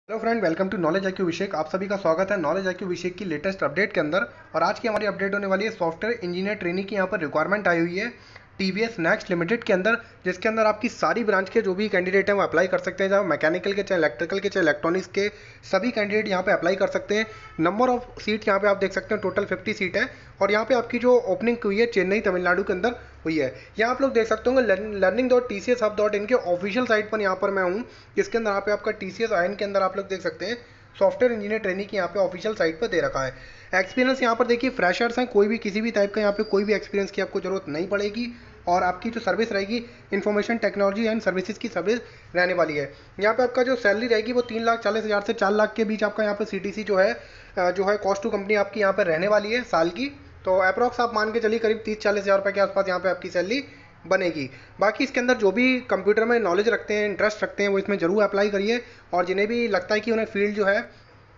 Hello friend, welcome to knowledge IQ विषेक। आप सभी का स्वागत है नॉलेज आईक्यू विषेक की लेटेस्ट अपडेट के अंदर। और आज की हमारी अपडेट होने वाली है सॉफ्टवेयर इंजीनियर ट्रेनिंग की। यहाँ पर रिक्वायरमेंट आई हुई है टीवीएस नेक्स्ट लिमिटेड के अंदर, जिसके अंदर आपकी सारी ब्रांच के जो भी कैंडिडेट हैं वो अप्लाई कर सकते हैं। चाहे मैकेनिकल के, चाहे इलेक्ट्रिकल के, चाहे इलेक्ट्रॉनिक्स के, सभी कैंडिडेट यहाँ पे अप्लाई कर सकते हैं। नंबर ऑफ सीट यहाँ पे आप देख सकते हैं, टोटल 50 सीट है। और यहाँ पे आपकी जो ओपनिंग हुई है चेन्नई तमिलनाडु के अंदर हुई है। यहाँ आप लोग देख सकते होंगे learning.tcshub.in के ऑफिशियल साइट पर यहाँ पर मैं हूँ, जिसके अंदर यहाँ पे आपका TCS IN के अंदर आप लोग देख सकते हैं सॉफ्टवेयर इंजीनियर ट्रेनिंग की यहाँ पे ऑफिशियल साइट पर दे रखा है। एक्सपीरियंस यहाँ पर देखिए फ्रेशर्स हैं, कोई भी किसी भी टाइप का यहाँ पे कोई भी एक्सपीरियंस की आपको जरूरत नहीं पड़ेगी। और आपकी जो सर्विस रहेगी इंफॉर्मेशन टेक्नोलॉजी एंड सर्विसेज की सर्विस रहने वाली है। यहाँ पे आपका जो सैलरी रहेगी वो 3,40,000 से 4 लाख के बीच आपका यहाँ पे CTC जो है कॉस्ट टू कंपनी आपकी यहाँ पर रहने वाली है साल की। तो अप्रॉक्स आप मान के चलिए करीब 30-40 हज़ार रुपये के आसपास यहाँ पे आपकी सैलरी बनेगी। बाकी इसके अंदर जो भी कंप्यूटर में नॉलेज रखते हैं, इंटरेस्ट रखते हैं, वो इसमें जरूर अप्लाई करिए। और जिन्हें भी लगता है कि उन्हें फील्ड जो है,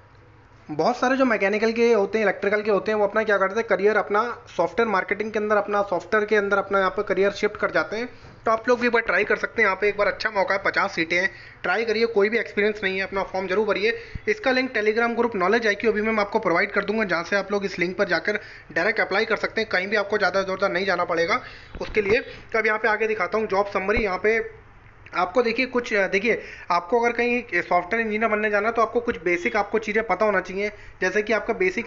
बहुत सारे जो मैकेनिकल के होते हैं, इलेक्ट्रिकल के होते हैं, वो अपना क्या करते हैं, करियर अपना सॉफ्टवेयर मार्केटिंग के अंदर, अपना सॉफ्टवेयर के अंदर अपना यहाँ पर करियर शिफ्ट कर जाते हैं। तो आप लोग भी एक बार ट्राई कर सकते हैं। यहाँ पे एक बार अच्छा मौका है, 50 सीटें हैं, ट्राई करिए। कोई भी एक्सपीरियंस नहीं है, अपना फॉर्म जरूर भरिए। इसका link telegram group knowledge IQ अभी मैं आपको प्रोवाइड कर दूंगा, जहाँ से आप लोग इस लिंक पर जाकर डायरेक्ट अप्लाई कर सकते हैं। कहीं भी आपको ज़्यादा जोरदार नहीं जाना पड़ेगा उसके लिए। तो अब यहाँ पे आगे दिखाता हूँ जॉब समरी। यहाँ पे आपको देखिए देखिए आपको अगर कहीं सॉफ्टवेयर इंजीनियर बनने जाना है तो आपको कुछ बेसिक आपको चीज़ें पता होना चाहिए। जैसे कि आपका बेसिक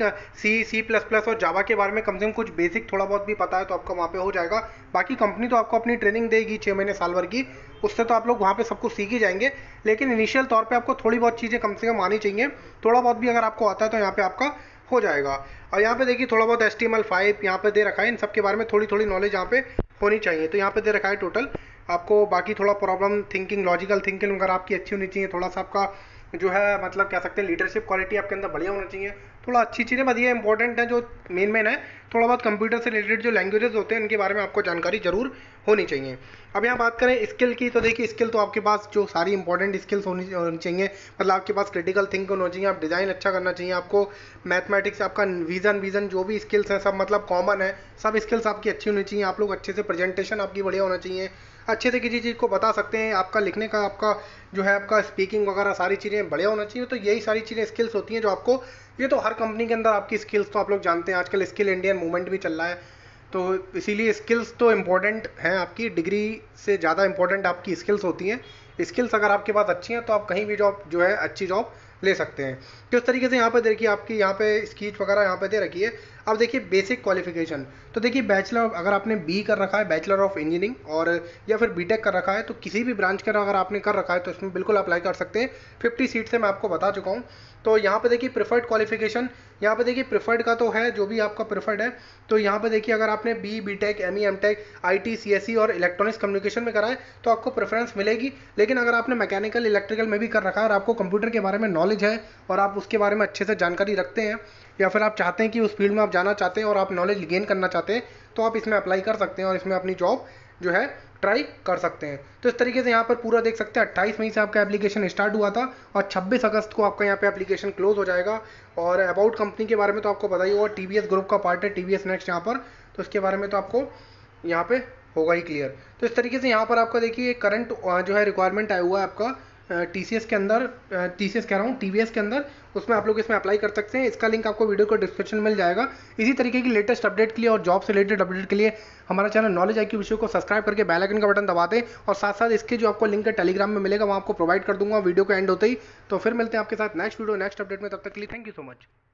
C++ और जावा के बारे में कम से कम कुछ बेसिक थोड़ा बहुत भी पता है तो आपका वहाँ पे हो जाएगा। बाकी कंपनी तो आपको अपनी ट्रेनिंग देगी 6 महीने साल भर की, उससे तो आप लोग वहाँ पे सब कुछ सीख ही जाएंगे। लेकिन इनिशियल तौर पर आपको थोड़ी बहुत चीज़ें कम से कम आनी चाहिए। थोड़ा बहुत भी अगर आपको आता है तो यहाँ पर आपका हो जाएगा। और यहाँ पे देखिए थोड़ा बहुत HTML5 यहाँ पे दे रखा है, इन सब के बारे में थोड़ी थोड़ी नॉलेज यहाँ पे होनी चाहिए। तो यहाँ पे दे रखा है टोटल आपको। बाकी थोड़ा प्रॉब्लम थिंकिंग, लॉजिकल थिंकिंग अगर आपकी अच्छी होनी चाहिए, थोड़ा सा आपका जो है मतलब कह सकते हैं लीडरशिप क्वालिटी आपके अंदर बढ़िया होना चाहिए। थोड़ा अच्छी चीज़ें बढ़िया इंपॉर्टेंट है, जो मेन है। थोड़ा बहुत कंप्यूटर से रिलेटेड जो लैंग्वेजेस होते हैं उनके बारे में आपको जानकारी जरूर होनी चाहिए। अब यहाँ बात करें स्किल की, तो देखिए स्किल तो आपके पास जो सारी इंपॉर्टेंट स्किल्स होनी चाहिए। मतलब आपके पास क्रिटिकल थिंक होना चाहिए, आप डिज़ाइन अच्छा करना चाहिए, आपको मैथमेटिक्स, आपका विजन जो भी स्किल्स हैं सब मतलब कॉमन है। सब स्किल्स आपकी अच्छी होनी चाहिए। आप लोग अच्छे से प्रेजेंटेशन आपकी बढ़िया होना चाहिए, अच्छे से किसी चीज़ को बता सकते हैं। आपका लिखने का, आपका जो है आपका स्पीकिंग वगैरह सारी चीज़ें बढ़िया होना चाहिए। तो यही सारी चीज़ें स्किल्स होती हैं जो आपको, ये तो हर कंपनी के अंदर आपकी स्किल्स तो आप लोग जानते हैं, आजकल स्किल इंडियन मूवमेंट भी चल रहा है। तो इसीलिए स्किल्स तो इम्पोर्टेंट हैं, आपकी डिग्री से ज़्यादा इंपॉर्टेंट आपकी स्किल्स होती हैं। स्किल्स अगर आपके पास अच्छी हैं तो आप कहीं भी जॉब जो है अच्छी जॉब ले सकते हैं। तो इस तरीके से यहाँ पे देखिए आपकी यहाँ पे स्कीच वगैरह यहाँ पे दे रखी है। अब देखिए बेसिक क्वालिफिकेशन, तो देखिए बैचलर अगर आपने बी कर रखा है, बैचलर ऑफ इंजीनियरिंग, और या फिर बीटेक कर रखा है, तो किसी भी ब्रांच का अगर आपने कर रखा है तो इसमें बिल्कुल अप्लाई कर सकते हैं। 50 सीट से मैं आपको बता चुका हूँ। तो यहाँ पे देखिए प्रिफर्ड क्वालिफिकेशन, यहाँ पे देखिए प्रिफर्ड का तो है जो भी आपका प्रिफर्ड है। तो यहाँ पे देखिए अगर आपने बीटेक, एमटेक, IT, CSE और इलेक्ट्रॉनिक्स कम्युनिकेशन में करा है तो आपको प्रेफरेंस मिलेगी। लेकिन अगर आपने मैकेनिकल, इलेक्ट्रिकल में भी कर रखा है और आपको कंप्यूटर के बारे में नॉलेज है और आप उसके बारे में अच्छे से जानकारी रखते हैं, या फिर आप चाहते हैं कि उस फील्ड में आप जाना चाहते हैं और आप नॉलेज गेन करना चाहते हैं, तो आप इसमें अप्लाई कर सकते हैं और इसमें अपनी जॉब जो है ट्राई कर सकते हैं। तो इस तरीके से यहाँ पर पूरा देख सकते हैं 28 मई से आपका एप्लीकेशन स्टार्ट हुआ था और 26 अगस्त को आपका यहाँ पे एप्लीकेशन क्लोज हो जाएगा। और अबाउट कंपनी के बारे में तो आपको पता ही होगा, TVS ग्रुप का पार्ट है TVS नेक्स्ट यहाँ पर, तो इसके बारे में तो आपको यहाँ पे होगा ही क्लियर। तो इस तरीके से यहाँ पर आपका देखिए करंट जो है रिक्वायरमेंट आया हुआ है आपका TCS के अंदर, TCS कह रहा हूँ TVS के अंदर, उसमें आप लोग इसमें अप्लाई कर सकते हैं। इसका लिंक आपको वीडियो को डिस्क्रिप्शन में मिल जाएगा। इसी तरीके की लेटेस्ट अपडेट के लिए और जॉब से रिलेटेड अपडेट के लिए हमारा चैनल नॉलेज आईक्यू विषय को सब्सक्राइब करके बेल आइकन का बटन दबा दें। और साथ साथ इसके जो आपको लिंक है टेलीग्राम में मिलेगा, वहाँ आपको प्रोवाइड कर दूंगा वीडियो को एंड होते ही। तो फिर मिलते हैं आपके साथ नेक्स्ट वीडियो नेक्स्ट अपडेट में, तब तक के लिए थैंक यू सो मच।